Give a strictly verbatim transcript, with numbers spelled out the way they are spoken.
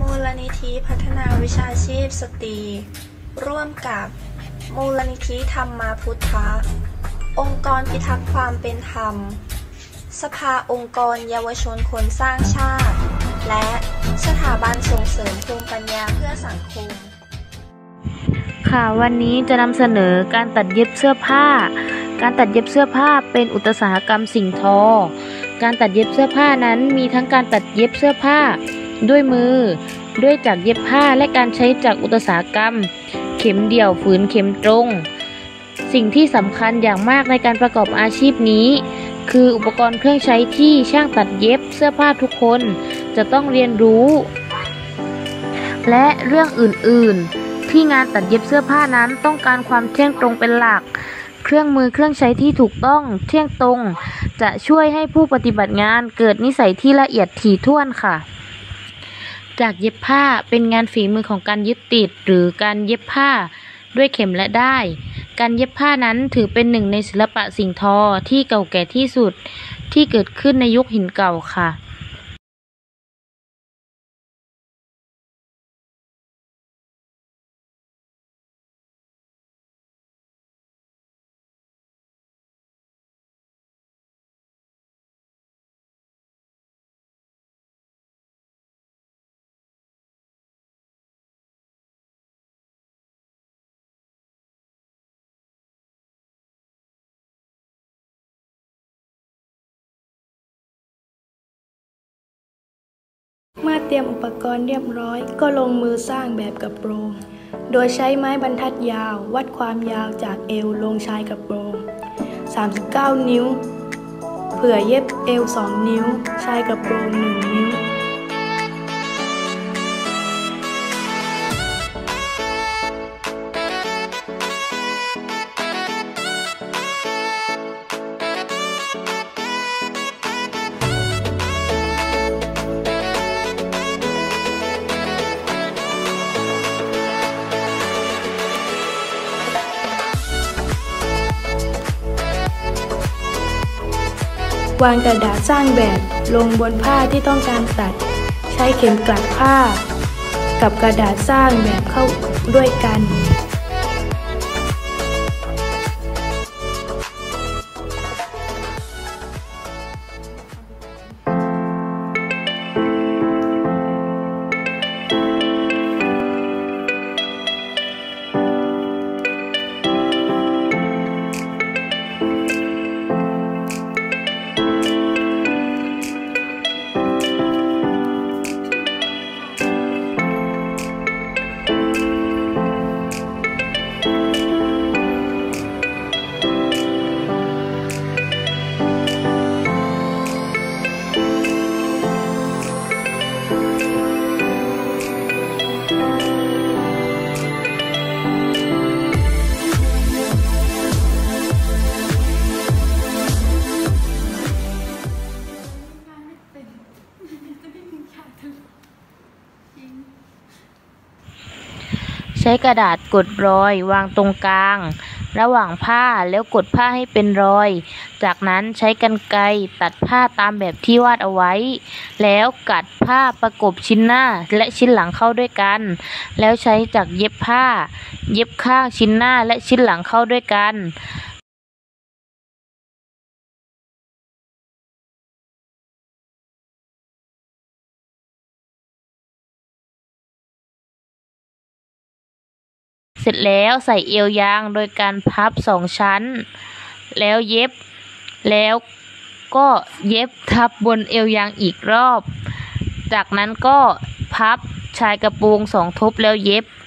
มูลนิธิพัฒนาวิชาชีพสตรีร่วมกับมูลนิธิธรรมาพุทธะองค์กรพิทักษ์ความเป็นธรรมสภาองค์กรเยาวชนคนสร้างชาติและสถาบันส่งเสริมภูมิปัญญาเพื่อสังคมค่ะวันนี้จะนำเสนอการตัดเย็บเสื้อผ้าการตัดเย็บเสื้อผ้าเป็นอุตสาหกรรมสิ่งทอการตัดเย็บเสื้อผ้านั้นมีทั้งการตัดเย็บเสื้อผ้าด้วยมือด้วยจักรเย็บผ้าและการใช้จักรอุตสาหกรรมเข็มเดี่ยวฝืนเข็มตรงสิ่งที่สำคัญอย่างมากในการประกอบอาชีพนี้คืออุปกรณ์เครื่องใช้ที่ช่างตัดเย็บเสื้อผ้าทุกคนจะต้องเรียนรู้และเรื่องอื่นๆที่งานตัดเย็บเสื้อผ้านั้นต้องการความเที่ยงตรงเป็นหลักเครื่องมือเครื่องใช้ที่ถูกต้องเที่ยงตรงจะช่วยให้ผู้ปฏิบัติงานเกิดนิสัยที่ละเอียดถี่ถ้วนค่ะจากเย็บผ้าเป็นงานฝีมือของการยึดติดหรือการเย็บผ้าด้วยเข็มและด้ายการเย็บผ้านั้นถือเป็นหนึ่งในศิลปะสิ่งทอที่เก่าแก่ที่สุดที่เกิดขึ้นในยุคหินเก่าค่ะเมื่อเตรียมอุปกรณ์เรียบร้อยก็ลงมือสร้างแบบกระโปรงโดยใช้ไม้บรรทัดยาววัดความยาวจากเอวลงชายกระโปรงสามสิบเก้านิ้วเผื่อเย็บเอวสองนิ้วชายกระโปรงหนึ่งนิ้ววางกระดาษสร้างแบบลงบนผ้าที่ต้องการตัดใช้เข็มกลัดผ้ากับกระดาษสร้างแบบเข้าด้วยกันใช้กระดาษกดรอยวางตรงกลางระหว่างผ้าแล้วกดผ้าให้เป็นรอยจากนั้นใช้กรรไกรตัดผ้าตามแบบที่วาดเอาไว้แล้วกัดผ้าประกบชิ้นหน้าและชิ้นหลังเข้าด้วยกันแล้วใช้จักรเย็บผ้าเย็บข้างชิ้นหน้าและชิ้นหลังเข้าด้วยกันเสร็จแล้วใส่เอวยางโดยการพับสองชั้นแล้วเย็บแล้วก็เย็บทับบนเอวยางอีกรอบจากนั้นก็พับชายกระโปรงสองทบแล้วเย็บ